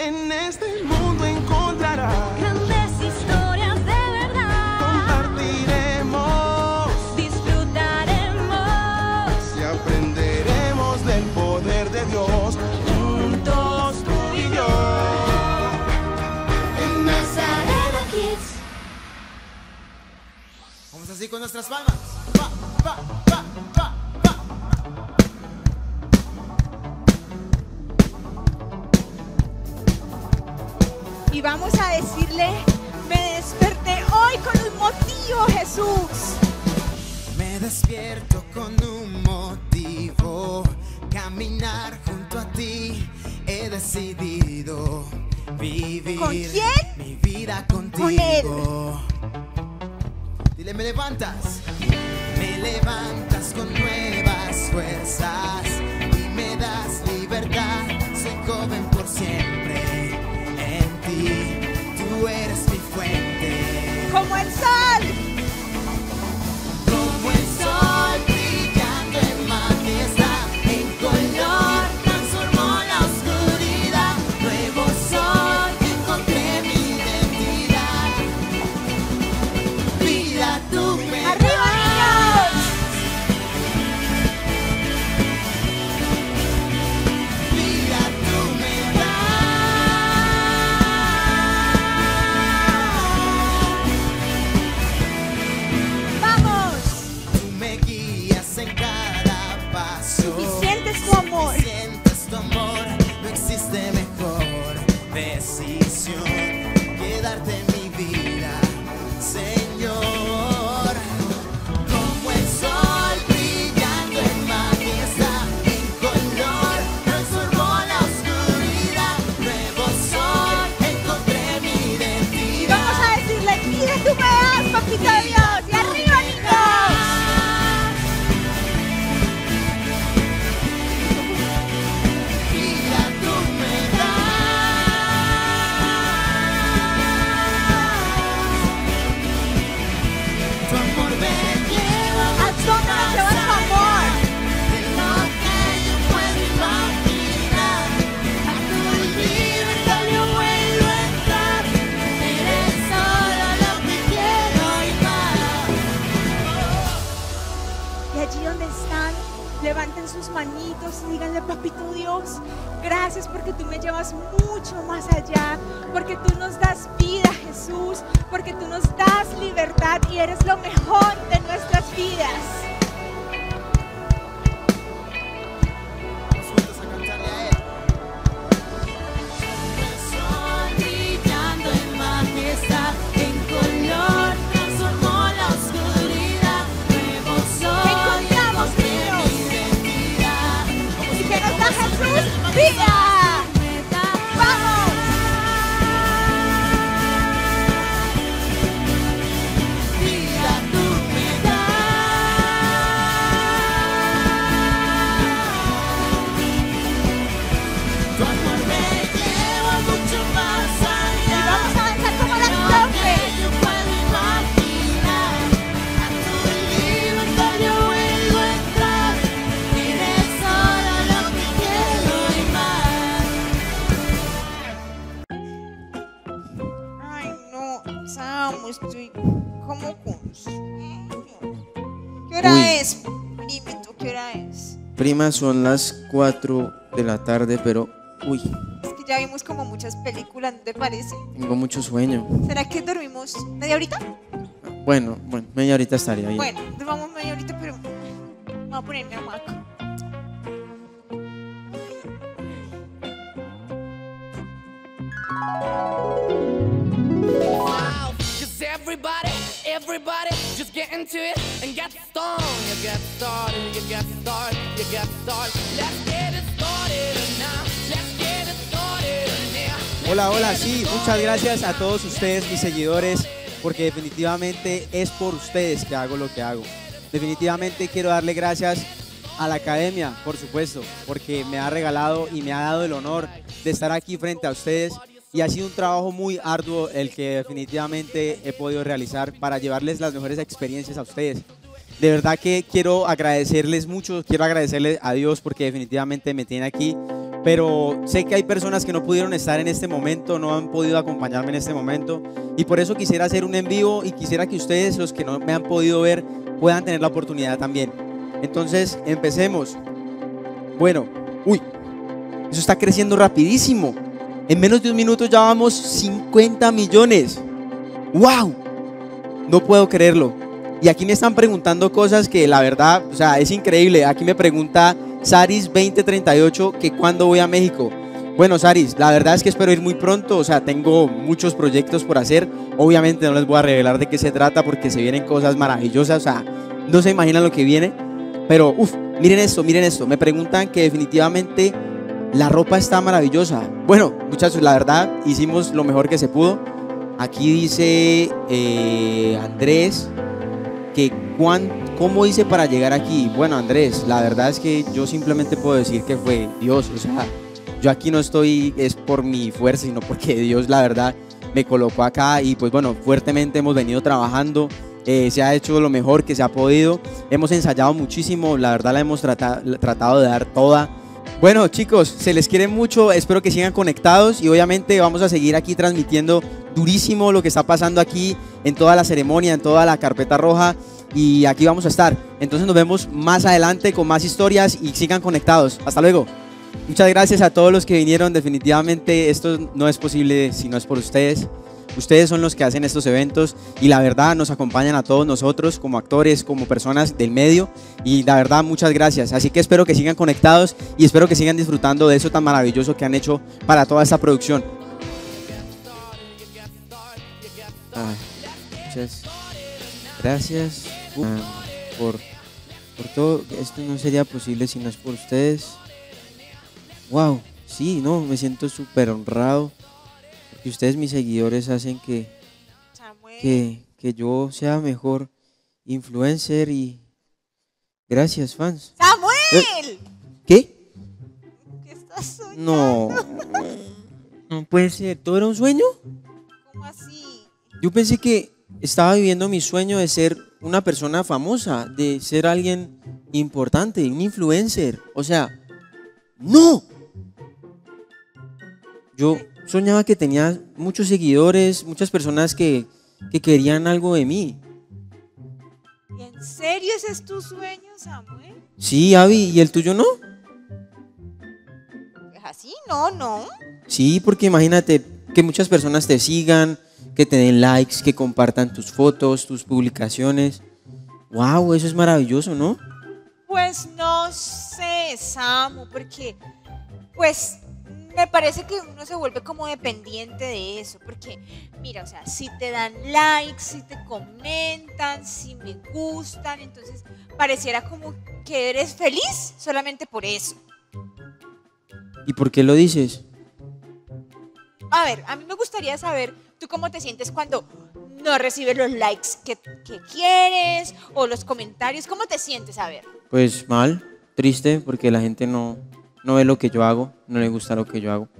En este mundo encontrarás grandes historias de verdad. Compartiremos, disfrutaremos y aprenderemos del poder de Dios, juntos tú y yo. en Nazareno Kids. Vamos así con nuestras palmas. Pa, pa, pa, pa, pa. Y vamos a decirle, me desperté hoy con un motivo, Jesús. Me despierto con un motivo, caminar junto a ti. He decidido vivir ¿Con quién? mi vida contigo. Con él. Dile, me levantas con nuevas fuerzas y me das libertad. Soy joven por siempre en ti, tú eres mi fuente. Como el sol. Como el sol brillando en majestad, en color transformó la oscuridad. Nuevo sol, encontré mi identidad. Vida tú me ¡Arriba, niños! vida tú me ¡Vamos! Tú me guías en cada paso. Suficiente es tu amor. Suficiente es tu amor. No existe mejor decisión que darte mi vida, Señor. Como el sol brillando en majestad, en color transformó la oscuridad. Nuevo sol, encontré mi identidad. Vamos a decirle, pide tú me das, papito Dios. Y arriba, niños. Vida tú me das. Tu amor me lleva ¿A dónde nos lleva tu amor? de lo que yo puedo imaginar. A tu libertad yo vuelvo a entrar. Eres solo lo que quiero y más. Y allí donde están, levanten sus manitos y díganle, papito Dios, gracias porque tú me llevas mucho más allá, porque tú nos das vida, Jesús, porque tú nos das libertad y eres lo mejor de nuestras vidas. Vamos juntos a cantarle a él. El sol brillando en majestad, en color transformó la oscuridad. Nuevo sol, ¿Qué encontramos, encontré niños? mi identidad. ¿Y qué nos da Jesús? ¡Vida! ¡Vamos! Vida tú me das. Tu amor me lleva mucho más allá. Y vamos a avanzar como las Lo profe. que yo puedo imaginar. A tu libertad yo vuelvo a entrar. Eres solo lo que quiero y más. Ay, no, Samu, estoy como con sueño. ¿Qué hora Uy. es? Primito, ¿qué hora es? Prima, son las 4 de la tarde, pero uy, Es que ya vimos como muchas películas, ¿no te parece? tengo mucho sueño. ¿Será que dormimos media horita? Bueno, media horita estaría bien. Bueno, dormamos media horita, pero voy a ponerme hamaca. Wow, 'cause everybody, just get into it and get stoned. You get started, you get started, you get started. Let's get it started now. Let's get it started now. Hola, hola, sí, muchas gracias a todos ustedes, mis seguidores, porque definitivamente es por ustedes que hago lo que hago. Definitivamente quiero darle gracias a la academia, por supuesto, porque me ha regalado y me ha dado el honor de estar aquí frente a ustedes y ha sido un trabajo muy arduo el que definitivamente he podido realizar para llevarles las mejores experiencias a ustedes. De verdad que quiero agradecerles mucho, quiero agradecerles a Dios porque definitivamente me tiene aquí, pero sé que hay personas que no pudieron estar en este momento, no han podido acompañarme en este momento, y por eso quisiera hacer un en vivo y quisiera que ustedes, los que no me han podido ver, puedan tener la oportunidad también. Entonces, empecemos. Bueno, uy, eso está creciendo rapidísimo. En menos de un minuto ya vamos 50 millones. ¡Wow! No puedo creerlo. Y aquí me están preguntando cosas que la verdad, o sea, es increíble. Aquí me pregunta Saris 2038 que cuándo voy a México. Bueno, Saris, la verdad es que espero ir muy pronto. O sea, tengo muchos proyectos por hacer. Obviamente no les voy a revelar de qué se trata porque se vienen cosas maravillosas. O sea, no se imaginan lo que viene. Pero, miren esto, miren esto. Me preguntan que definitivamente la ropa está maravillosa. Bueno, muchachos, la verdad hicimos lo mejor que se pudo. Aquí dice Andrés que ¿cómo hice para llegar aquí? Bueno, Andrés, la verdad es que yo simplemente puedo decir que fue Dios. O sea, yo aquí no estoy es por mi fuerza, sino porque Dios, la verdad, me colocó acá. Y pues bueno, fuertemente hemos venido trabajando. Se ha hecho lo mejor que se ha podido. Hemos ensayado muchísimo. La verdad la hemos tratado de dar toda. Bueno, chicos, se les quiere mucho, espero que sigan conectados y obviamente vamos a seguir aquí transmitiendo durísimo lo que está pasando aquí en toda la ceremonia, en toda la carpeta roja, y aquí vamos a estar. Entonces nos vemos más adelante con más historias y sigan conectados. Hasta luego. Muchas gracias a todos los que vinieron. Definitivamente esto no es posible si no es por ustedes. Ustedes son los que hacen estos eventos y la verdad nos acompañan a todos nosotros como actores, como personas del medio, y la verdad muchas gracias. Así que espero que sigan conectados y espero que sigan disfrutando de eso tan maravilloso que han hecho para toda esta producción. Muchas gracias por todo. Esto no sería posible si no es por ustedes. Wow, sí, no, me siento súper honrado. Que ustedes, mis seguidores, hacen que yo sea mejor influencer y gracias, fans. ¡Samuel! ¿Qué? ¿Qué estás soñando? No puede ser. ¿Todo era un sueño? ¿Cómo así? Yo pensé que estaba viviendo mi sueño de ser una persona famosa, de ser alguien importante, un influencer. O sea, ¡no! Yo soñaba que tenía muchos seguidores, muchas personas que querían algo de mí. ¿Y en serio ese es tu sueño, Samuel? Sí, Abby, ¿y el tuyo no? ¿Es así? No. Sí, porque imagínate que muchas personas te sigan, que te den likes, que compartan tus fotos, tus publicaciones. Wow, eso es maravilloso, ¿no? Pues no sé, Samu, porque pues me parece que uno se vuelve como dependiente de eso, porque mira, o sea, si te dan likes, si te comentan, si me gustan, entonces pareciera como que eres feliz solamente por eso. ¿Y por qué lo dices? A ver, a mí me gustaría saber tú cómo te sientes cuando no recibes los likes que quieres o los comentarios. ¿Cómo te sientes? A ver. Pues mal, triste, porque la gente no ve lo que yo hago, no le gusta lo que yo hago.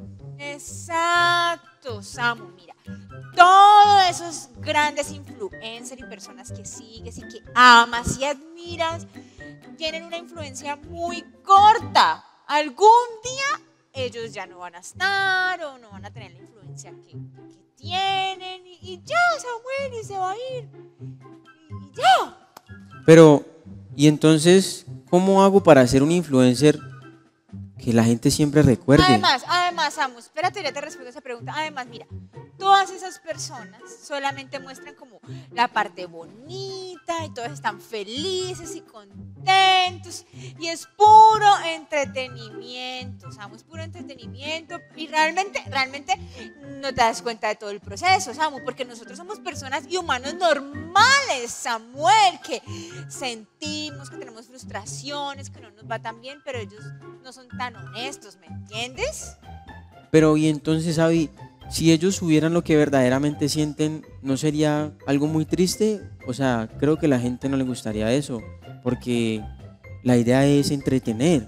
Exacto, Samu, mira. Todos esos grandes influencers y personas que sigues y que amas y admiras tienen una influencia muy corta. Algún día ellos ya no van a estar o no van a tener la influencia que tienen y ya, Samuel, y se va a ir. Y ya. Pero, ¿y entonces cómo hago para ser un influencer que la gente siempre recuerde? Además, Samu, espérate, ya te respondo esa pregunta. Además, mira, todas esas personas solamente muestran como la parte bonita y todos están felices y contentos y es puro entretenimiento, Samu, es puro entretenimiento y realmente no te das cuenta de todo el proceso, Samu, porque nosotros somos personas y humanos normales, Samuel, que sentimos, que tenemos frustraciones, que no nos va tan bien, pero ellos no son tan honestos, ¿me entiendes? Pero, y entonces, Abby, si ellos supieran lo que verdaderamente sienten, ¿no sería algo muy triste? O sea, creo que a la gente no le gustaría eso, porque la idea es entretener.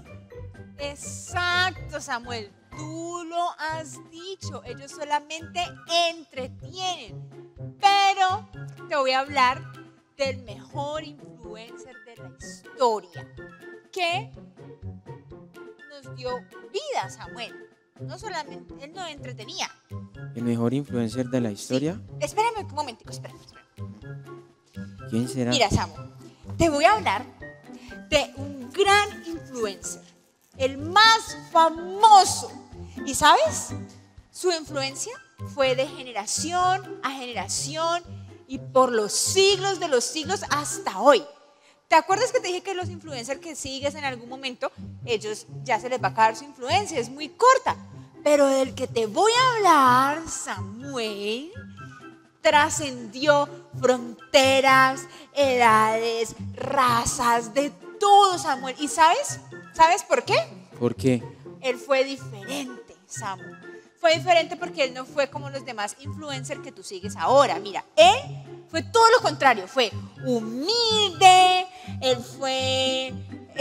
Exacto, Samuel, tú lo has dicho, ellos solamente entretienen, pero te voy a hablar del mejor influencer de la historia, que nos dio vida, Samuel. No solamente, él no entretenía. ¿El mejor influencer de la historia? Sí. Espérame un momentico, espérame. ¿Quién será? Mira, Samu, te voy a hablar de un gran influencer, el más famoso. ¿Y sabes? Su influencia fue de generación a generación y por los siglos de los siglos hasta hoy. ¿Te acuerdas que te dije que los influencers que sigues en algún momento, ellos ya se les va a acabar su influencia, es muy corta? Pero del que te voy a hablar, Samuel, trascendió fronteras, edades, razas, de todo, Samuel. ¿Y sabes? ¿Sabes por qué? ¿Por qué? Él fue diferente, Samu. Fue diferente porque él no fue como los demás influencers que tú sigues ahora. Mira, él fue todo lo contrario. Fue humilde, él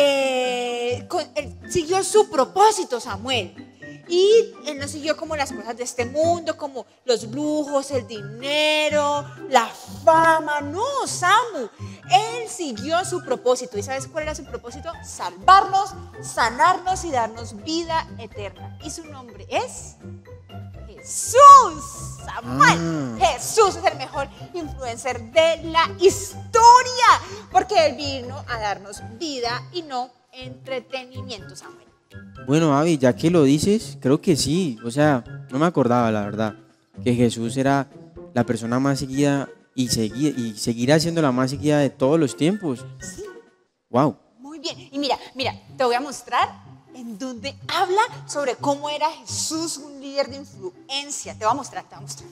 siguió su propósito, Samuel. Y él no siguió como las cosas de este mundo, como los lujos, el dinero, la fama. No, Samu. Él siguió su propósito. ¿Y sabes cuál era su propósito? Salvarnos, sanarnos y darnos vida eterna. Y su nombre es Jesús. Samuel. Jesús es el mejor influencer de la historia. Porque Él vino a darnos vida y no entretenimiento, Samuel. Bueno, Avi, ya que lo dices, creo que sí. O sea, no me acordaba, la verdad, que Jesús era la persona más seguida y seguirá siendo la más seguida de todos los tiempos. Sí. Wow. Muy bien. Y mira, te voy a mostrar en donde habla sobre cómo era Jesús un líder de influencia. Te voy a mostrar.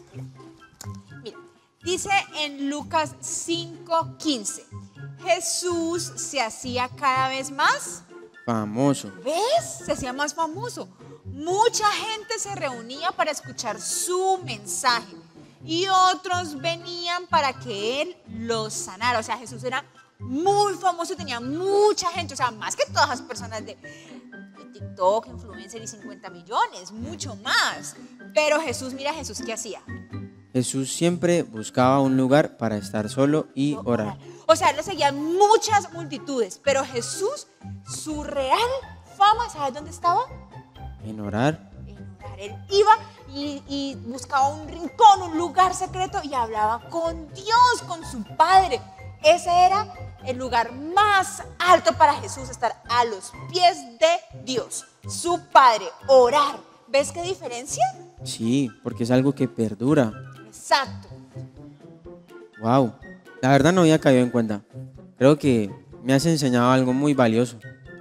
Mira, dice en Lucas 5:15, Jesús se hacía cada vez más famoso. ¿Ves? Se hacía más famoso. Mucha gente se reunía para escuchar su mensaje y otros venían para que Él los sanara. O sea, Jesús era muy famoso y tenía mucha gente, o sea, más que todas las personas de TikTok, influencer y 50 millones, mucho más. Pero Jesús, mira Jesús, ¿qué hacía? Jesús siempre buscaba un lugar para estar solo y orar. O sea, le seguían muchas multitudes, pero Jesús, su real fama, ¿sabes dónde estaba? En orar. En orar. Él iba y buscaba un rincón, un lugar secreto y hablaba con Dios, con su Padre. Ese era el lugar más alto para Jesús, estar a los pies de Dios, su Padre, orar. ¿Ves qué diferencia? Sí, porque es algo que perdura. Exacto. Wow. La verdad no había caído en cuenta. Creo que me has enseñado algo muy valioso.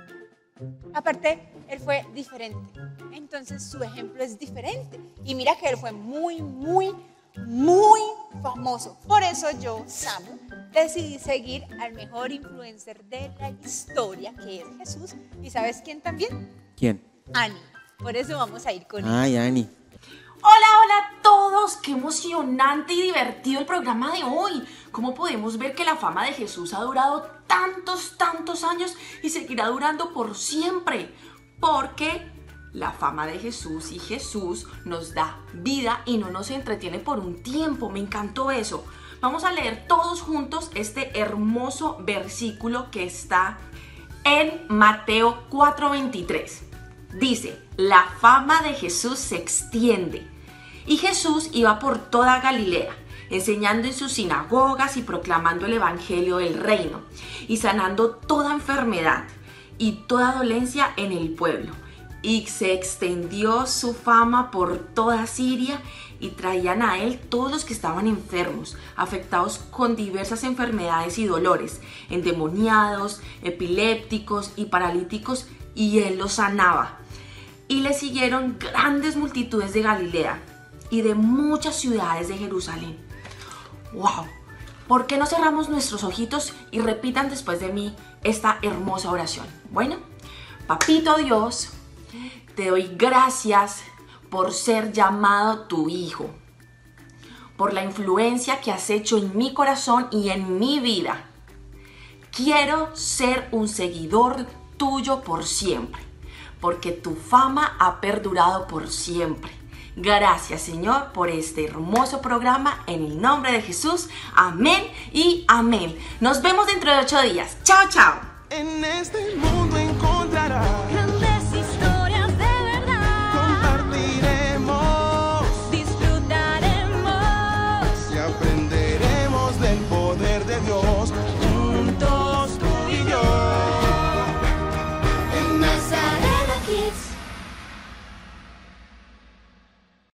Aparte, él fue diferente. Entonces su ejemplo es diferente. Y mira que él fue muy, muy, muy famoso. Por eso yo, Samu, decidí seguir al mejor influencer de la historia, que es Jesús. ¿Y sabes quién también? ¿Quién? Ani. Por eso vamos a ir con él. Ay, Ani. Hola a todos, qué emocionante y divertido el programa de hoy. ¿Cómo podemos ver que la fama de Jesús ha durado tantos años y seguirá durando por siempre? Porque la fama de Jesús y Jesús nos da vida y no nos entretiene por un tiempo. Me encantó eso. Vamos a leer todos juntos este hermoso versículo que está en Mateo 4:23. Dice, la fama de Jesús se extiende. Y Jesús iba por toda Galilea, enseñando en sus sinagogas y proclamando el evangelio del reino, y sanando toda enfermedad y toda dolencia en el pueblo. Y se extendió su fama por toda Siria, y traían a él todos los que estaban enfermos, afectados con diversas enfermedades y dolores, endemoniados, epilépticos y paralíticos, y él los sanaba. Y le siguieron grandes multitudes de Galilea y de muchas ciudades de Jerusalén. ¡Wow! ¿Por qué no cerramos nuestros ojitos y repitan después de mí esta hermosa oración? Bueno, Papito Dios, te doy gracias por ser llamado tu hijo, por la influencia que has hecho en mi corazón y en mi vida. Quiero ser un seguidor tuyo por siempre, porque tu fama ha perdurado por siempre. Gracias, Señor, por este hermoso programa. En el nombre de Jesús, amén y amén. Nos vemos dentro de 8 días. Chao, chao. En este mundo encontrarás